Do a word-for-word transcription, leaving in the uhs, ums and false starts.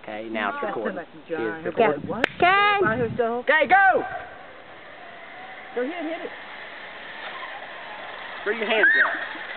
Okay, now it's recording. Here's Okay. recording. What? Ken! Okay, go! Go ahead, hit it. Where your hands at?